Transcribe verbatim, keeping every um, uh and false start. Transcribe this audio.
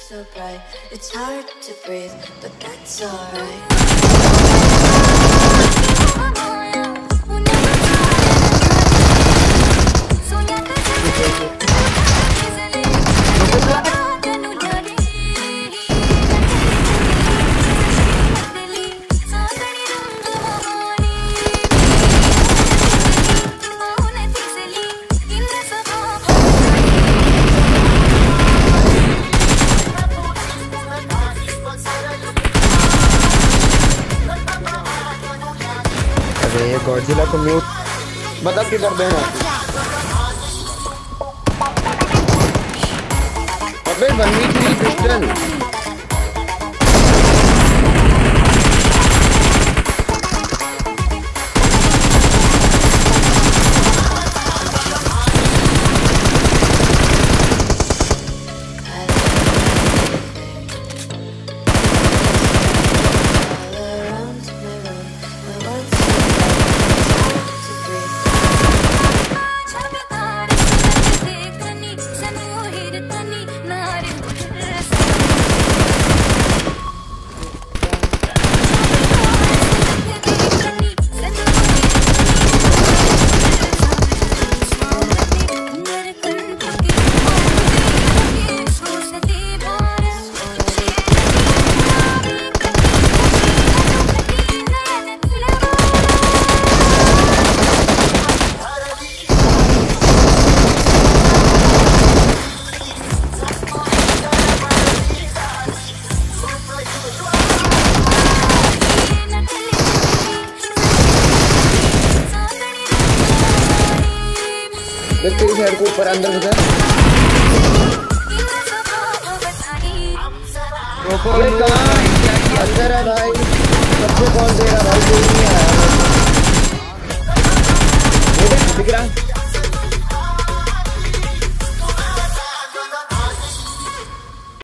so bright, it's hard to breathe, but that's alright. ये Godzilla को mute बता किधर देना। अबे बननी थी पिस्टन। देखते इस हेड को ऊपर अंदर घुसा। अरे कहाँ